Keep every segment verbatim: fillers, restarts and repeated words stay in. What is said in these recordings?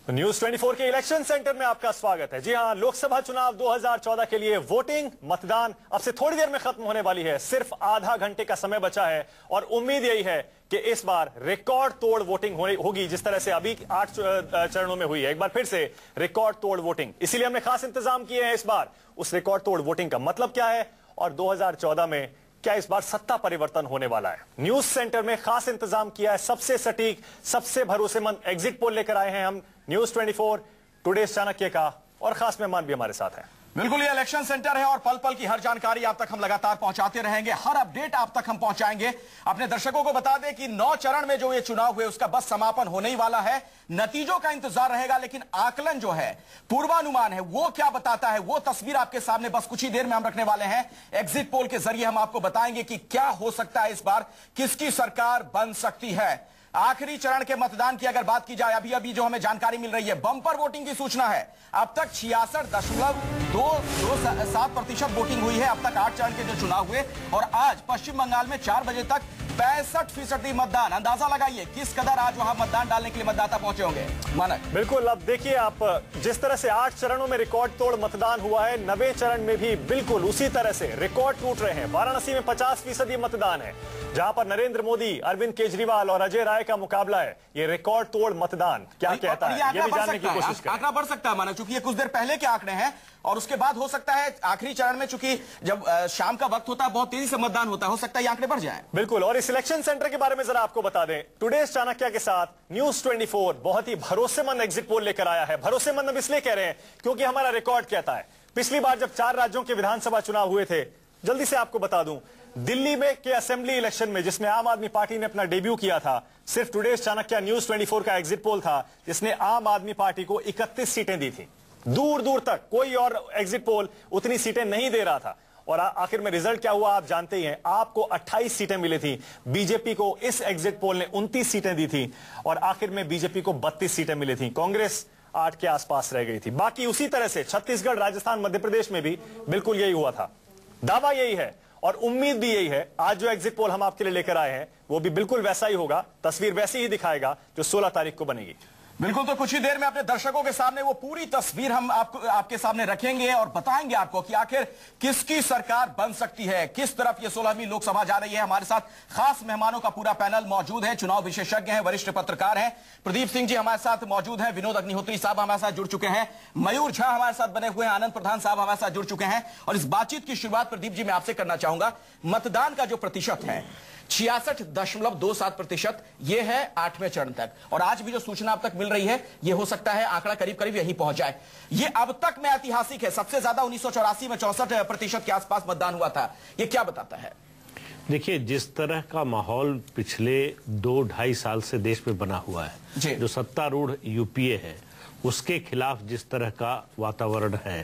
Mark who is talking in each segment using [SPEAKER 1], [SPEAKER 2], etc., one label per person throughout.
[SPEAKER 1] News चौबीस के election centre में आपका स्वागत है। जी हां, लोकसभा चुनाव दो हज़ार चौदह के लिए वोटिंग मतदान अब से थोड़ी देर में खत्म होने वाली है। सिर्फ आधा घंटे का समय बचा है और उम्मीद यही है कि इस बार रिकॉर्ड तोड़ वोटिंग होगी, जिस तरह से अभी आठ चरणों में हुई है। एक बार फिर से रिकॉर्ड तोड़ वोटिंग, इसीलिए हमने खास इंतजाम किए हैं। इस बार उस रिकॉर्ड तोड़ वोटिंग का मतलब क्या है और दो हज़ार चौदह में क्या इस बार सत्ता परिवर्तन होने वाला है। न्यूज सेंटर में खास इंतजाम किया है, सबसे सटीक, सबसे भरोसेमंद एग्जिट पोल लेकर आए हैं हम न्यूज चौबीस टुडेज चाणक्य का, और खास मेहमान भी हमारे साथ हैं।
[SPEAKER 2] बिल्कुल, ये इलेक्शन सेंटर है और पल पल की हर जानकारी आप तक हम लगातार पहुंचाते रहेंगे, हर अपडेट आप तक हम पहुंचाएंगे। अपने दर्शकों को बता दें कि नौ चरण में जो ये चुनाव हुए उसका बस समापन होने ही वाला है। नतीजों का इंतजार रहेगा, लेकिन आकलन जो है, पूर्वानुमान है, वो क्या बताता है, वो तस्वीर आपके सामने बस कुछ ही देर में हम रखने वाले हैं। एग्जिट पोल के जरिए हम आपको बताएंगे कि क्या हो सकता है इस बार, किसकी सरकार बन सकती है। आखिरी चरण के मतदान की अगर बात की जाए, अभी अभी जो हमें जानकारी मिल रही है, बम्पर वोटिंग की सूचना है। अब तक छियासठ दशमलव दो दो सात प्रतिशत वोटिंग हुई है अब तक आठ चरण के जो चुनाव हुए, और आज पश्चिम बंगाल में चार बजे तक पैंसठ फीसदी मतदान। अंदाजा लगाइए किस कदर आज वहां मतदान डालने के लिए मतदाता पहुंचे होंगे। मानक
[SPEAKER 1] बिल्कुल, अब देखिए आप, जिस तरह से आठ चरणों में रिकॉर्ड तोड़ मतदान हुआ है, नवे चरण में भी बिल्कुल उसी तरह से रिकॉर्ड टूट रहे हैं। वाराणसी में पचास फीसदी मतदान है, जहां पर नरेंद्र मोदी, अरविंद केजरीवाल और अजय राय का मुकाबला है। ये रिकॉर्ड तोड़ मतदान क्या कहता है, ये भी जानने की कोशिश करें।
[SPEAKER 2] आंकड़ा बढ़ सकता है माना, चूंकि ये कुछ देर पहले के आंकड़े हैं, और उसके बाद हो सकता है आखिरी चरण में, चूंकि जब शाम का वक्त होता है बहुत तेजी से मतदान होता है, हो सकता है ये आंकड़े बढ़ जाएं।
[SPEAKER 1] बिल्कुल, और इस इलेक्शन सेंटर के बारे में जरा आपको बता दें, टुडेज चाणक्य के साथ न्यूज चौबीस बहुत ही भरोसेमंद एग्जिट पोल लेकर आया है। भरोसेमंद हम इसलिए कह रहे हैं क्योंकि हमारा रिकॉर्ड कहता है। पिछली बार जब चार राज्यों के विधानसभा चुनाव हुए थे, जल्दी से आपको बता दूं, दिल्ली में के असेंबली इलेक्शन में, जिसमें आम आदमी पार्टी ने अपना डेब्यू किया था, सिर्फ टुडेज चाणक्य न्यूज चौबीस का एग्जिट पोल था जिसने आम आदमी पार्टी को इकतीस सीटें दी थी। दूर दूर तक कोई और एग्जिट पोल उतनी सीटें नहीं दे रहा था, और आखिर में रिजल्ट क्या हुआ आप जानते ही हैं। आपको अट्ठाईस सीटें मिली थी, बीजेपी को इस एग्जिट पोल ने उनतीस सीटें दी थी, और आखिर में बीजेपी को बत्तीस सीटें मिली थी। कांग्रेस आठ के आसपास रह गई थी। बाकी उसी तरह से छत्तीसगढ़, राजस्थान, मध्य प्रदेश में भी बिल्कुल यही हुआ था। दावा यही है और उम्मीद भी यही है। आज जो एग्जिट पोल हम आपके लिए लेकर आए हैं वो भी बिल्कुल वैसा ही होगा, तस्वीर वैसी ही दिखाएगा जो सोलह तारीख को बनेगी।
[SPEAKER 2] बिल्कुल, तो कुछ ही देर में अपने दर्शकों के सामने वो पूरी तस्वीर हम आपको आपके सामने रखेंगे और बताएंगे आपको कि आखिर किसकी सरकार बन सकती है, किस तरफ ये सोलहवीं लोकसभा जा रही है। हमारे साथ खास मेहमानों का पूरा पैनल मौजूद है, चुनाव विशेषज्ञ हैं, वरिष्ठ पत्रकार हैं। प्रदीप सिंह जी हमारे साथ मौजूद हैं, विनोद अग्निहोत्री साहब हमारे साथ जुड़ चुके हैं, मयूर झा हमारे साथ बने हुए हैं, आनंद प्रधान साहब हमारे साथ जुड़ चुके हैं। और इस बातचीत की शुरुआत प्रदीप जी मैं आपसे करना चाहूंगा। मतदान का जो प्रतिशत है छियासठ दशमलव दो सात प्रतिशत, यह है आठवें चरण तक, और आज भी जो सूचना अब तक मिल रही है, यह हो सकता है आंकड़ा करीब करीब यही पहुंच जाए। यह अब तक में ऐतिहासिक है। सबसे ज्यादा उन्नीस सौ चौरासी में चौसठ प्रतिशत के आसपास मतदान हुआ था। यह क्या बताता है?
[SPEAKER 3] देखिए, जिस तरह का माहौल पिछले दो ढाई साल से देश में बना हुआ है, जो सत्तारूढ़ यूपीए है, उसके खिलाफ जिस तरह का वातावरण है,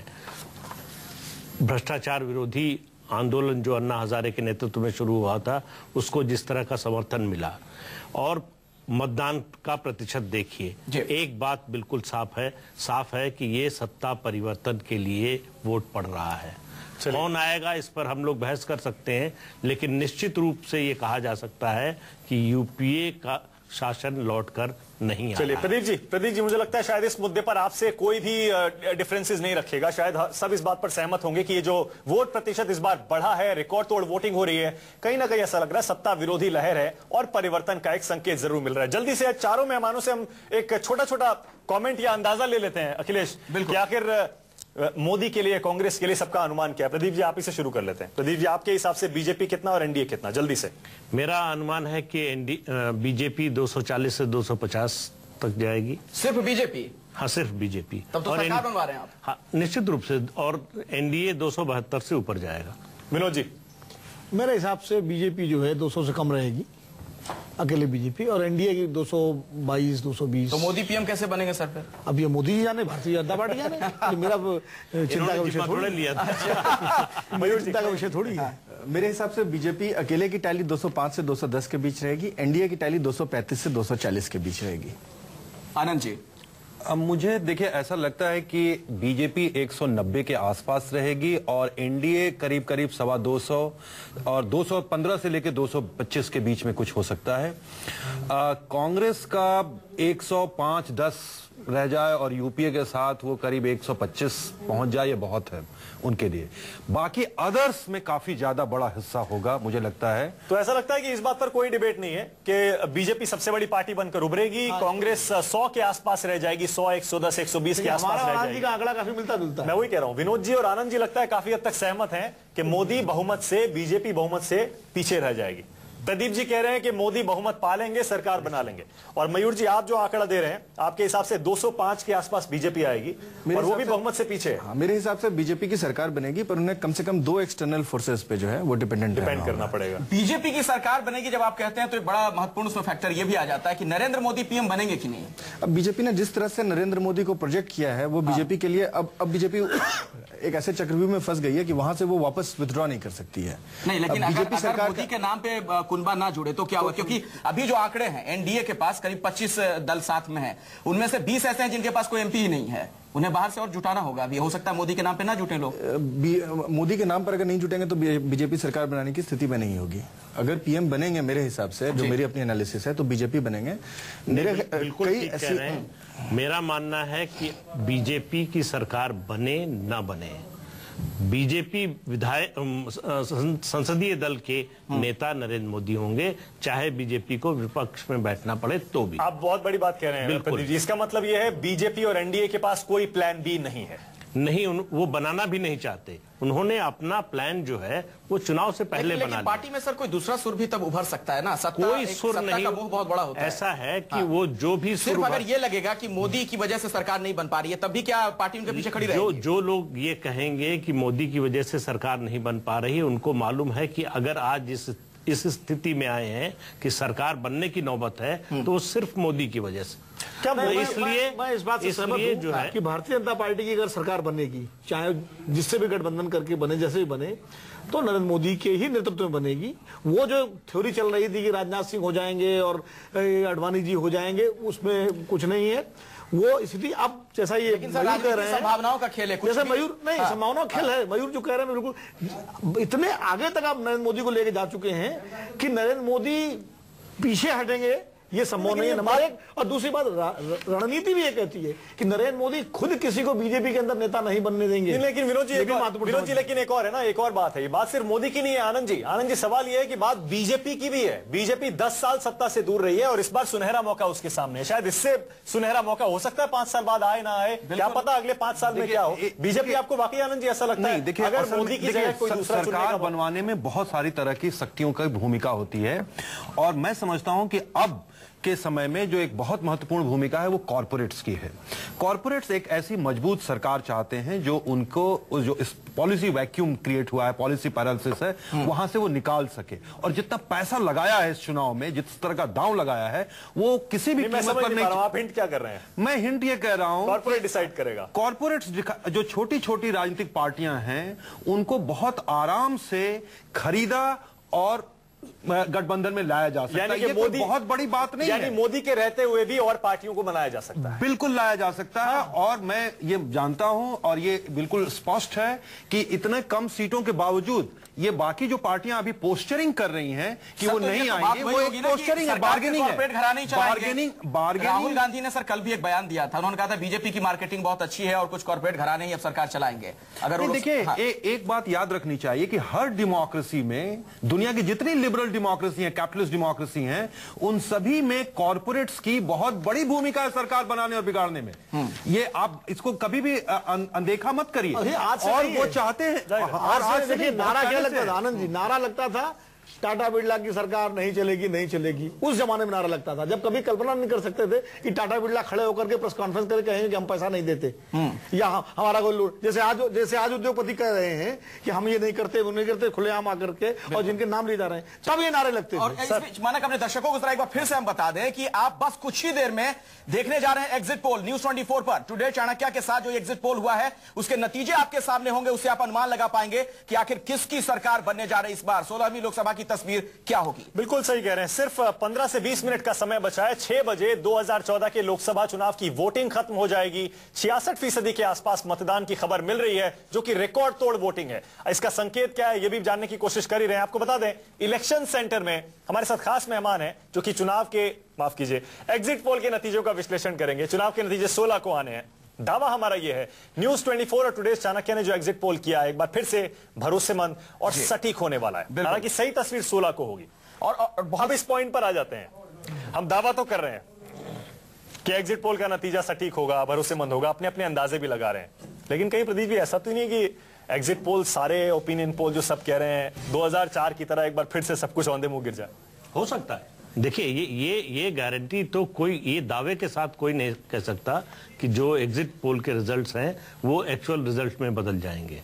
[SPEAKER 3] भ्रष्टाचार विरोधी आंदोलन जो अन्ना हजारे के नेतृत्व में शुरू हुआ था, उसको जिस तरह का समर्थन मिला, और मतदान का प्रतिशत देखिए, एक बात बिल्कुल साफ है साफ है कि ये सत्ता परिवर्तन के लिए वोट पड़ रहा है। कौन आएगा इस पर हम लोग बहस कर सकते हैं, लेकिन निश्चित रूप से ये कहा जा सकता है कि यूपीए का शासन लौटकर नहीं आया।
[SPEAKER 1] चलिए प्रदीप जी, प्रदीप जी मुझे लगता है शायद इस मुद्दे पर आपसे कोई भी डिफरेंसेस नहीं रखेगा। शायद सब इस बात पर सहमत होंगे कि ये जो वोट प्रतिशत इस बार बढ़ा है, रिकॉर्ड तोड़ वोटिंग हो रही है, कहीं ना कहीं ऐसा लग रहा है सत्ता विरोधी लहर है और परिवर्तन का एक संकेत जरूर मिल रहा है। जल्दी से चारों मेहमानों से हम एक छोटा छोटा कॉमेंट या अंदाजा ले लेते हैं। अखिलेश, आखिर मोदी के लिए, कांग्रेस के लिए सबका अनुमान क्या है? प्रदीप जी आप ही से शुरू कर लेते हैं। प्रदीप जी, आपके हिसाब से बीजेपी कितना और एनडीए कितना, जल्दी से?
[SPEAKER 3] मेरा अनुमान है कि एनडी बीजेपी दो सौ चालीस से दो सौ पचास तक जाएगी।
[SPEAKER 2] सिर्फ बीजेपी?
[SPEAKER 3] हाँ, सिर्फ बीजेपी।
[SPEAKER 2] तब तो सरकार बनवा रहे हैं आप?
[SPEAKER 3] हाँ, निश्चित रूप से, और एनडीए दो सौ बहत्तर से ऊपर जाएगा।
[SPEAKER 1] विनोद जी?
[SPEAKER 4] मेरे हिसाब से बीजेपी जो है दो सौ से कम रहेगी, अकेले बीजेपी, और एनडीए की दो सौ बाईस दो सौ बीस।
[SPEAKER 2] तो मोदी पीएम कैसे बनेंगे सर फिर?
[SPEAKER 4] अब ये मोदी ही जाने, भारतीय जनता पार्टी जाने, तो मेरा चिंता का विषय थोड़ी लिया था। मयूर, चिंता का विषय थोड़ी है।
[SPEAKER 5] मेरे हिसाब से बीजेपी अकेले की टैली दो सौ पाँच से दो सौ दस के बीच रहेगी, एनडीए की टैली दो सौ पैंतीस से दो सौ चालीस के बीच रहेगी।
[SPEAKER 2] आनंद जी?
[SPEAKER 6] अब मुझे देखिए ऐसा लगता है कि बीजेपी एक सौ नब्बे के आसपास रहेगी और एनडीए करीब करीब सवा दो सौ और दो सौ पंद्रह से लेकर दो सौ पच्चीस के बीच में कुछ हो सकता है। कांग्रेस का एक सौ पाँच दस रह जाए और यूपीए के साथ वो करीब एक सौ पच्चीस पहुंच जाए, ये बहुत है उनके लिए। बाकी अदर्स में काफी ज्यादा बड़ा हिस्सा होगा मुझे लगता है।
[SPEAKER 1] तो ऐसा लगता है कि इस बात पर कोई डिबेट नहीं है कि बीजेपी सबसे बड़ी पार्टी बनकर उभरेगी, कांग्रेस सौ के आसपास रह जाएगी, सौ, एक सौ दस, एक सौ बीस के आसपास रह जाएगी।
[SPEAKER 4] आंकड़ा काफी मिलता जुलता है।
[SPEAKER 1] मैं वही कह रहा हूं, विनोद जी और आनंद जी लगता है काफी हद तक सहमत हैं कि मोदी बहुमत से, बीजेपी बहुमत से पीछे रह जाएगी। प्रदीप जी कह रहे हैं कि मोदी बहुमत पा लेंगे, सरकार बना लेंगे। और मयूर जी, आप जो आंकड़ा दे रहे हैं, आपके हिसाब से दो सौ पाँच के आसपास बीजेपी आएगी और वो भी बहुमत से पीछे है।
[SPEAKER 5] हाँ, मेरे हिसाब से बीजेपी की सरकार बनेगी, पर उन्हें कम से कम दो एक्सटर्नल फोर्सेस पे जो है वो डिपेंडेंट
[SPEAKER 1] डिपेंड करना पड़ेगा।
[SPEAKER 2] बीजेपी की सरकार बनेगी जब आप कहते हैं तो एक बड़ा महत्वपूर्ण उसमें फैक्टर ये भी आ जाता है कि नरेंद्र मोदी पीएम बनेंगे कि नहीं।
[SPEAKER 5] अब बीजेपी ने जिस तरह से नरेंद्र मोदी को प्रोजेक्ट किया है वो बीजेपी के लिए अब अब बीजेपी एक ऐसे चक्रव्यूह में फंस गई है कि वहां से वो वापस विथड्रॉ नहीं कर सकती है।
[SPEAKER 2] नहीं, लेकिन अगर,
[SPEAKER 5] बीजेपी
[SPEAKER 2] अगर
[SPEAKER 5] सरकार
[SPEAKER 2] मोदी के नाम पे कुनबा ना जुड़े तो क्या हुआ? क्योंकि अभी जो आंकड़े हैं एनडीए के पास करीब पच्चीस दल साथ में हैं, उनमें से बीस ऐसे हैं जिनके पास कोई एमपी ही नहीं है। उन्हें बाहर से और जुटाना होगा। अभी हो सकता है मोदी के नाम पे ना जुटे लोग।
[SPEAKER 5] मोदी के नाम पर अगर नहीं जुटेंगे तो बीजेपी सरकार बनाने की स्थिति में नहीं होगी। अगर पीएम बनेंगे, मेरे हिसाब से, जो मेरी अपनी एनालिसिस है, तो बीजेपी बनेंगे। मेरे
[SPEAKER 3] बिल्कुल ठीक कह रहे हैं। मेरा मानना है कि बीजेपी की सरकार बने ना बने, बीजेपी विधायक संसदीय दल के नेता नरेंद्र मोदी होंगे, चाहे बीजेपी को विपक्ष में बैठना पड़े तो भी।
[SPEAKER 1] आप बहुत बड़ी बात कह रहे हैं प्रदीप जी। इसका मतलब यह है बीजेपी और एनडीए के पास कोई प्लान बी नहीं है।
[SPEAKER 3] नहीं, उन, वो बनाना भी नहीं चाहते। उन्होंने अपना प्लान जो है वो चुनाव से पहले
[SPEAKER 2] लेकिन,
[SPEAKER 3] बना
[SPEAKER 2] लेकिन पार्टी में सर कोई दूसरा सुर भी तब उभर सकता है ना। सत्ता,
[SPEAKER 3] कोई सुर नहीं,
[SPEAKER 2] का मुंह बहुत बड़ा होता है।
[SPEAKER 3] ऐसा है कि हाँ। वो जो भी
[SPEAKER 2] सिर्फ अगर ये लगेगा कि मोदी की वजह से सरकार नहीं बन पा रही है, तब भी क्या पार्टी उनके पीछे खड़ी रहेगी?
[SPEAKER 3] जो जो लोग ये कहेंगे कि मोदी की वजह से सरकार नहीं बन पा रही है, उनको मालूम है कि अगर आज इस इस स्थिति में आए हैं कि सरकार बनने की नौबत है तो वो सिर्फ मोदी की वजह से।
[SPEAKER 4] क्या
[SPEAKER 3] तो इसलिए
[SPEAKER 4] मैं इस बात से सहमत हूं जो है कि भारतीय जनता पार्टी की अगर सरकार बनेगी, चाहे जिससे भी गठबंधन करके बने, जैसे भी बने, तो नरेंद्र मोदी के ही नेतृत्व में बनेगी। वो जो थ्योरी चल रही थी कि राजनाथ सिंह हो जाएंगे और अडवाणी जी हो जाएंगे, उसमें कुछ नहीं है। वो इसलिए अब जैसा ये
[SPEAKER 2] मयूर कह रहे हैं, संभावनाओं का खेल है कुछ
[SPEAKER 4] जैसे मयूर नहीं, हाँ। संभावनाओं का खेल है। मयूर जो कह रहे हैं बिल्कुल इतने आगे तक आप नरेंद्र मोदी को लेके जा चुके हैं कि नरेंद्र मोदी पीछे हटेंगे ये संभव नहीं है हमारे। और दूसरी बात, रणनीति भी ये कहती है कि नरेंद्र मोदी खुद किसी को बीजेपी के अंदर नेता नहीं बनने देंगे।
[SPEAKER 1] लेकिन विनोद जी, विनोद जी लेकिन एक और है ना, एक और बात है। ये बात सिर्फ मोदी की नहीं है आनंद जी। आनंद जी, सवाल ये है कि बात बीजेपी की भी है। बीजेपी दस साल सत्ता से दूर रही है और इस बार सुनहरा मौका उसके सामने है। शायद इससे सुनहरा मौका हो सकता है पांच साल बाद आए ना आए, क्या पता अगले पांच साल में क्या हो। बीजेपी आपको वाकई आनंद जी ऐसा लगता है?
[SPEAKER 6] देखिए,
[SPEAKER 1] अगर मोदी की जगह कोई दूसरा
[SPEAKER 6] सरकार बनवाने में बहुत सारी तरह की शक्तियों की भूमिका होती है और मैं समझता हूं कि अब के समय में जो एक बहुत महत्वपूर्ण भूमिका है वो कॉर्पोरेट्स की है। कॉर्पोरेट्स एक ऐसी मजबूत सरकार चाहते हैं जो उनको जो इस पॉलिसी वैक्यूम क्रिएट हुआ है, पॉलिसी पैरालिसिस है, वहां से वो निकाल सके। और जितना पैसा लगाया है इस चुनाव में, जिस तरह का दांव लगाया है, वो किसी भी कीमत पर नहीं।
[SPEAKER 1] आप हिंट क्या कर रहे हैं?
[SPEAKER 6] मैं हिंट ये कह रहा हूं,
[SPEAKER 1] कॉर्पोरेट डिसाइड करेगा।
[SPEAKER 6] कॉर्पोरेट्स जो छोटी छोटी राजनीतिक पार्टियां हैं उनको बहुत आराम से खरीदा और गठबंधन में लाया जा सकता है। ये मोदी बहुत बड़ी बात नहीं
[SPEAKER 1] यानी
[SPEAKER 6] है।
[SPEAKER 1] मोदी के रहते हुए भी और पार्टियों को बनाया जा सकता है।
[SPEAKER 6] बिल्कुल लाया जा सकता है। और मैं ये जानता हूं और ये बिल्कुल स्पष्ट है कि इतने कम सीटों के बावजूद ये बाकी जो पार्टियां अभी पोस्टरिंग कर रही हैं कि वो नहीं आएंगे, वो एक पोस्टरिंग है, बार्गेनिंग है। बार्गेनिंग बार्गेनिंग
[SPEAKER 2] राहुल गांधी ने सर कल भी एक बयान दिया था। उन्होंने कहा था बीजेपी की मार्केटिंग बहुत अच्छी है और कुछ कॉर्पोरेट घराने ही अब सरकार चलाएंगे। अगर
[SPEAKER 6] देखिए, एक बात याद रखनी चाहिए कि हर डेमोक्रेसी में, दुनिया की जितनी लिबरल डेमोक्रेसी है, कैपिटलिस्ट डेमोक्रेसी है, उन सभी में कॉर्पोरेट्स की बहुत बड़ी भूमिका है सरकार बनाने और बिगाड़ने में। ये आप इसको कभी भी अनदेखा मत करिए। और वो चाहते हैं,
[SPEAKER 4] और आज देखिए नारा क्या लगता था आनंद जी, नारा लगता था टाटा बिरला की सरकार नहीं चलेगी नहीं चलेगी। उस जमाने में नारा लगता था जब कभी कल्पना नहीं कर सकते थे कि टाटा बिरला खड़े होकर के प्रेस कॉन्फ्रेंस करके कहेंगे कि हम पैसा नहीं देते या हमारा कोई लूट। जैसे आज जैसे आज उद्योगपति कह रहे हैं कि हम ये नहीं करते वो नहीं करते, खुलेआम आकर के, और जिनके नाम लिए जा रहे हैं, तब ये नारे लगते थे।
[SPEAKER 2] मानक अपने दर्शकों को जरा एक बार फिर से हम बता दें कि आप बस कुछ ही देर में देखने जा रहे हैं एग्जिट पोल न्यूज चौबीस पर। टुडे चाणक्य के साथ जो एग्जिट पोल हुआ है उसके नतीजे आपके सामने होंगे। उससे आप अनुमान लगा पाएंगे कि आखिर किसकी सरकार बनने जा रही है इस बार। सोलहवीं लोकसभा की तस्वीर क्या होगी।
[SPEAKER 1] बिल्कुल सही कह रहे हैं। सिर्फ पंद्रह से बीस मिनट का समय बचा है। छह बजे दो हज़ार चौदह के लोकसभा चुनाव की वोटिंग खत्म हो जाएगी। छियासठ फीसदी के आसपास मतदान की खबर मिल रही है, जो कि रिकॉर्ड तोड़ वोटिंग है। इसका संकेत क्या है, यह भी जानने की कोशिश कर ही रहे हैं। आपको बता दें, इलेक्शन सेंटर में हमारे साथ खास मेहमान हैं, जो कि चुनाव के माफ कीजिए एग्जिट पोल के नतीजों का विश्लेषण करेंगे। चुनाव के नतीजे सोलह को आने हैं। दावा हमारा यह है, न्यूज चौबीस और टुडे चाणक्य ने जो एग्जिट पोल किया है, एक बार फिर से भरोसेमंद और सटीक होने वाला है। हालांकि सही तस्वीर सोलह को होगी। और, और अब इस पॉइंट पर आ जाते हैं। हम दावा तो कर रहे हैं कि एग्जिट पोल का नतीजा सटीक होगा, भरोसेमंद होगा, अपने अपने अंदाजे भी लगा रहे हैं। लेकिन कहीं प्रदीप जी ऐसा तो नहीं है कि एग्जिट पोल, सारे ओपिनियन पोल जो सब कह रहे हैं दो हज़ार चार की तरह एक बार फिर से सब कुछ औंधे मुंह गिर जाए?
[SPEAKER 3] हो सकता है। देखिए, ये ये ये गारंटी तो कोई, ये दावे के साथ कोई नहीं कह सकता कि जो एग्जिट पोल के रिजल्ट्स हैं वो एक्चुअल रिजल्ट्स में बदल जाएंगे।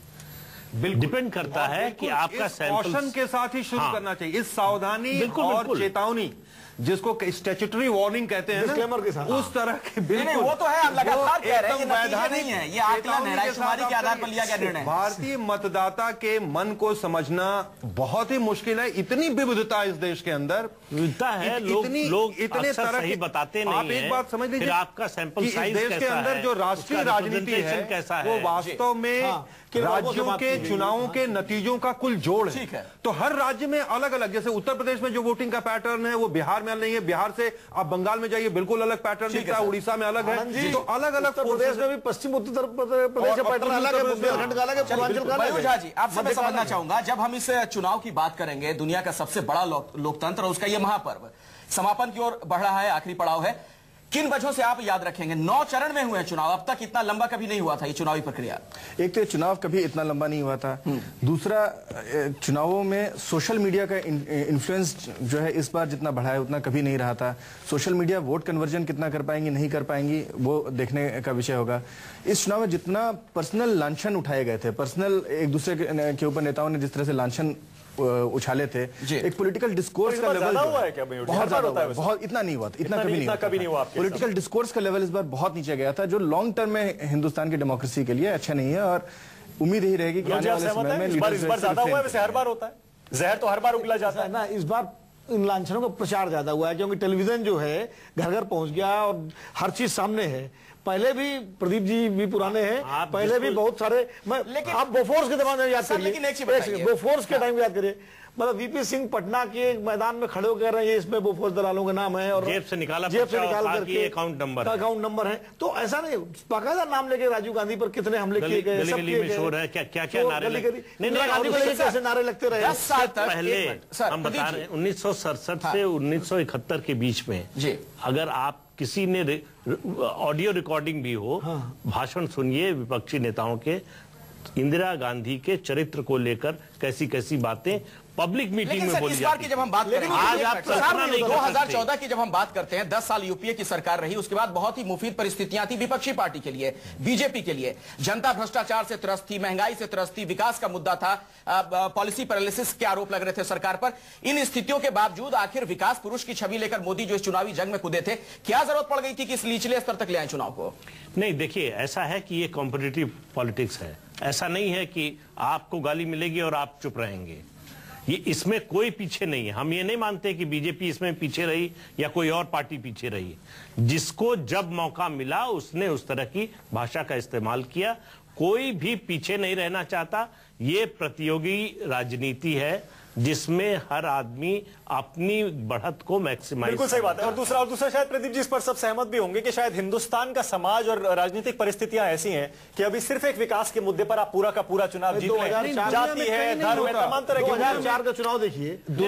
[SPEAKER 3] डिपेंड करता है कि आपका सैंपल
[SPEAKER 6] कॉशन के साथ ही शुरू
[SPEAKER 3] हाँ।
[SPEAKER 6] करना चाहिए। इस सावधानी
[SPEAKER 3] बिल्कुल,
[SPEAKER 6] और
[SPEAKER 3] बिल्कुल।
[SPEAKER 6] चेतावनी, जिसको स्टैट्यूटरी वार्निंग कहते हैं ना,
[SPEAKER 4] के साथ
[SPEAKER 6] उस तरह के
[SPEAKER 2] नहीं, नहीं, वो तो है, आप लगातार कह रहे हैं कि नतीजे नहीं है, ये आकलन है, रायशुमारी के आधार पर लिया गया निर्णय।
[SPEAKER 6] भारतीय मतदाता के मन को समझना बहुत ही मुश्किल है। इतनी विविधता इस देश के अंदर
[SPEAKER 3] विविधता है। लोग
[SPEAKER 6] इतनी,
[SPEAKER 3] लोग
[SPEAKER 6] इतने
[SPEAKER 3] अक्सर
[SPEAKER 6] तरह
[SPEAKER 3] सही
[SPEAKER 6] की
[SPEAKER 3] बताते नहीं
[SPEAKER 6] आप
[SPEAKER 3] हैं।
[SPEAKER 6] एक बात समझ लीजिए,
[SPEAKER 3] फिर आपका सैंपल
[SPEAKER 6] कि इस
[SPEAKER 3] साइज
[SPEAKER 6] देश के
[SPEAKER 3] कैसा
[SPEAKER 6] अंदर
[SPEAKER 3] है,
[SPEAKER 6] जो राष्ट्रीय
[SPEAKER 3] उसका
[SPEAKER 6] राजनीति है
[SPEAKER 3] representation कैसा
[SPEAKER 6] वो
[SPEAKER 3] है।
[SPEAKER 6] वास्तव में
[SPEAKER 4] हाँ, केवल लोगों से
[SPEAKER 6] राज्यों
[SPEAKER 4] बात
[SPEAKER 6] के
[SPEAKER 4] की
[SPEAKER 6] चुनावों के नतीजों का कुल जोड़ है।
[SPEAKER 2] ठीक है।
[SPEAKER 6] तो हर राज्य में अलग अलग, जैसे उत्तर प्रदेश में जो वोटिंग का पैटर्न है वो बिहार में अलग नहीं है, बिहार से आप बंगाल में जाइए बिल्कुल अलग पैटर्न दिखता है, उड़ीसा में अलग है। तो अलग अलग
[SPEAKER 4] उत्तर प्रदेश में भी पश्चिम उत्तर प्रदेश का पैटर्न अलग है, बुंदेलखंड का अलग है, पूर्वांचल का अलग
[SPEAKER 2] मयूर
[SPEAKER 4] है।
[SPEAKER 2] झा जी, आपसे मैं समझना चाहूंगा, जब हम इस चुनाव की बात करेंगे, दुनिया का सबसे बड़ा लोक, लोकतंत्र और उसका यह महापर्व समापन की ओर बढ़ रहा है, आखिरी पड़ाव है, किन वजहों से आप याद रखेंगे? नौ चरण में हुए हैं चुनाव, अब तक इतना लंबा कभी नहीं हुआ था ये चुनावी प्रक्रिया।
[SPEAKER 5] एक तो चुनाव कभी इतना लंबा नहीं हुआ था। दूसरा, चुनावों में सोशल मीडिया का इन्फ्लुएंस जो है इस बार जितना बढ़ा है उतना कभी नहीं रहा था। सोशल मीडिया वोट कन्वर्जन कितना कर पाएंगी नहीं कर पाएंगी वो देखने का विषय होगा। इस चुनाव में जितना पर्सनल लांछन उठाए गए थे, पर्सनल एक दूसरे के ऊपर नेताओं ने जिस तरह से लांछन उछाले थे, एक पॉलिटिकल डिस्कोर्स का लेवल
[SPEAKER 1] हुआ है क्या?
[SPEAKER 5] बहुत ज्यादा होता है, बहुत इतना नहीं हुआ, इतना कभी नहीं,
[SPEAKER 1] कभी नहीं हुआ।
[SPEAKER 5] पॉलिटिकल डिस्कोर्स का लेवल इस बार बहुत नीचे गया था, जो लॉन्ग टर्म में हिंदुस्तान की डेमोक्रेसी के लिए अच्छा नहीं है। और उम्मीद ही रहेगी कि आने वाले समय में
[SPEAKER 1] इस बार ज्यादा हुआ है, वैसे हर बार होता है, जहर तो हर बार उगला जाता है
[SPEAKER 4] ना। इस बार इन लांछनों का प्रचार ज्यादा हुआ है, क्योंकि टेलीविजन जो है घर घर पहुंच गया और हर चीज सामने है। पहले भी प्रदीप जी भी पुराने हैं, पहले भी बहुत सारे, मैं लेकिन आप बोफोर्स के दौरान याद करिए, बोफोर्स के टाइम याद करिए, मतलब वीपी सिंह पटना के मैदान में खड़े होकर रहे हैं, इसमें बोफोर्स दलालों का नाम है और
[SPEAKER 3] जेब से निकाला,
[SPEAKER 4] जेब से निकाल करके
[SPEAKER 3] अकाउंट नंबर
[SPEAKER 4] अकाउंट नंबर है। तो ऐसा नहीं, बाकायदा नाम लेके राजीव गांधी पर कितने हमले किए गए, सब किए गए।
[SPEAKER 3] क्या क्या क्या नारे लगे,
[SPEAKER 4] इंदिरा गांधी को लेकर कैसे नारे लगते रहे।
[SPEAKER 2] दस साल तक
[SPEAKER 3] पहले हम बता रहे हैं उन्नीस सौ सड़सठ से उन्नीस सौ इकहत्तर के बीच में, अगर आप किसी ने ऑडियो रिकॉर्डिंग भी हो, भाषण सुनिए विपक्षी नेताओं के, इंदिरा गांधी के चरित्र को लेकर कैसी कैसी बातें पब्लिक मीटिंग में बोली जाती है।
[SPEAKER 2] जब हम बात करें
[SPEAKER 3] आज आप कल्पना नहीं कर सकते।
[SPEAKER 2] दो हज़ार चौदह की जब हम बात करते हैं, दस साल यूपीए की सरकार रही, उसके बाद बहुत ही मुफीद परिस्थितियां थी विपक्षी पार्टी के लिए, बीजेपी के लिए। जनता भ्रष्टाचार से त्रस्त थी, महंगाई से त्रस्त थी, विकास का मुद्दा था, पॉलिसी पैरालिसिस के आरोप लग रहे थे सरकार पर। इन स्थितियों के बावजूद आखिर विकास पुरुष की छवि लेकर मोदी जो इस चुनावी जंग में कूदे थे, क्या जरूरत पड़ गई थी कि इस निचले स्तर तक ले आए चुनाव को?
[SPEAKER 3] नहीं, देखिए, ऐसा है कि ये कॉम्पिटिटिव पॉलिटिक्स है। ऐसा नहीं है कि आपको गाली मिलेगी और आप चुप रहेंगे। ये इसमें कोई पीछे नहीं है। हम ये नहीं मानते कि बीजेपी इसमें पीछे रही या कोई और पार्टी पीछे रही। जिसको जब मौका मिला उसने उस तरह की भाषा का इस्तेमाल किया। कोई भी पीछे नहीं रहना चाहता। ये प्रतियोगी राजनीति है जिसमें हर आदमी अपनी बढ़त को मैक्सिमाइज।
[SPEAKER 1] बिल्कुल सही बात है। और दूसरा और दूसरा शायद प्रदीप जी इस पर सब सहमत भी होंगे कि शायद हिंदुस्तान का समाज और राजनीतिक परिस्थितियां ऐसी हैं कि अभी सिर्फ एक विकास के मुद्दे पर आप पूरा का पूरा चुनाव जीत रहे हैं। जाति है, धर्म है, तमाम तरह के।
[SPEAKER 4] दो हज़ार चार का चुनाव देखिए, दो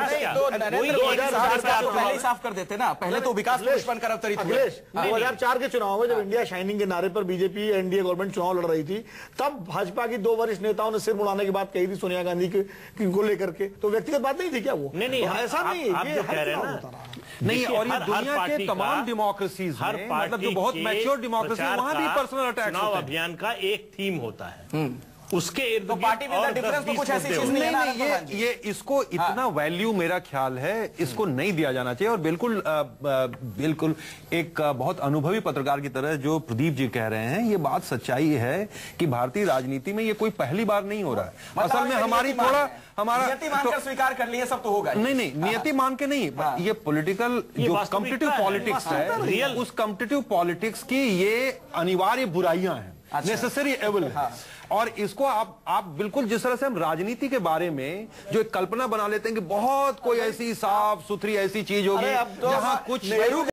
[SPEAKER 2] हज़ार साफ कर देते ना, पहले तो विकास पुरुष बनकर अवतरित हुए।
[SPEAKER 4] दो हज़ार चार के चुनाव में जब इंडिया शाइनिंग के नारे पर बीजेपी एनडीए गवर्नमेंट चुनाव लड़ रही थी, तब भाजपा की दो वरिष्ठ नेताओं ने सिर मुड़ाने की बात कही थी सोनिया गांधी को लेकर के। तो व्यक्तिगत बात नहीं थी क्या वो?
[SPEAKER 3] नहीं नहीं,
[SPEAKER 4] ऐसा नहीं,
[SPEAKER 3] आप जो कह रहे हैं ना,
[SPEAKER 6] नहीं, और ये दुनिया के तमाम डेमोक्रेसीज
[SPEAKER 3] हर
[SPEAKER 6] में, मतलब जो बहुत मैच्योर डेमोक्रेसी, वहां भी पर्सनल अटैक
[SPEAKER 3] चुनाव अभियान का एक थीम होता है उसके इर्द
[SPEAKER 2] तो पार्टी में डिफरेंस तो कुछ ऐसी चीज नहीं है ना।
[SPEAKER 6] नहीं, ये ये इसको इतना वैल्यू मेरा ख्याल है इसको नहीं दिया जाना चाहिए। और बिल्कुल आ, आ, बिल्कुल एक आ, बहुत अनुभवी पत्रकार की तरह जो प्रदीप जी कह रहे हैं, ये बात सच्चाई है कि भारतीय राजनीति में ये कोई पहली बार नहीं हो रहा है। असल में हमारी थोड़ा हमारा
[SPEAKER 2] नियति मानकर स्वीकार कर लिए सब तो होगा
[SPEAKER 6] नहीं नहीं नियति मान के नहीं, ये पॉलिटिकल जो कॉम्पिटिटिव पॉलिटिक्स है, उस कॉम्पिटिटिव पॉलिटिक्स की ये अनिवार्य बुराइयां हैं, नेसेसरी एविल है। और इसको आप आप बिल्कुल जिस तरह से हम राजनीति के बारे में जो एक कल्पना बना लेते हैं कि बहुत कोई ऐसी साफ सुथरी ऐसी चीज होगी जहां कुछ